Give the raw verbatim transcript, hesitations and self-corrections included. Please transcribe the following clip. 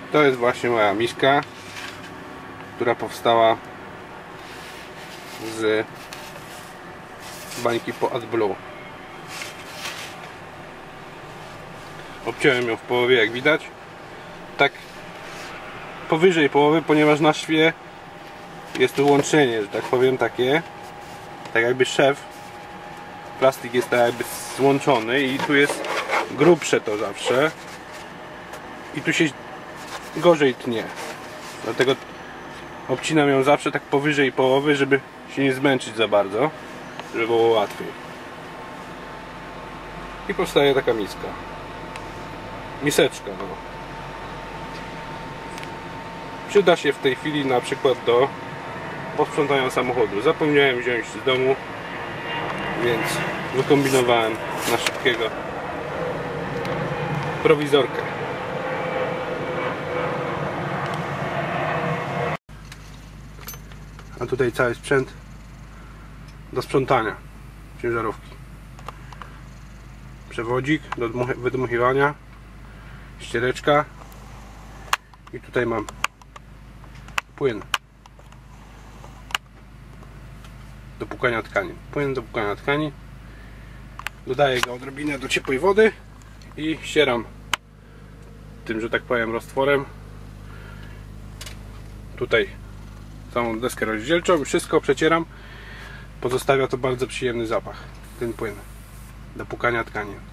To jest właśnie moja miska, która powstała z bańki po AdBlue. Obciąłem ją w połowie, jak widać, tak powyżej połowy, ponieważ na szwie jest tu łączenie, że tak powiem, takie, tak jakby szef, plastik jest tak jakby złączony i tu jest grubsze to zawsze i tu się gorzej tnie, dlatego obcinam ją zawsze tak powyżej połowy, żeby się nie zmęczyć za bardzo, żeby było łatwiej. I powstaje taka miska, miseczka, no. Przyda się w tej chwili na przykład do posprzątania samochodu. Zapomniałem wziąć z domu, więc wykombinowałem na szybkiego prowizorkę. A tutaj cały sprzęt do sprzątania ciężarówki. Przewodzik do wydmuchiwania, ściereczka i tutaj mam płyn do płukania tkani. Płyn do płukania tkani. Dodaję go odrobinę do ciepłej wody i ścieram tym, że tak powiem, roztworem tutaj całą deskę rozdzielczą i wszystko przecieram. Pozostawia to bardzo przyjemny zapach, ten płyn do płukania tkani.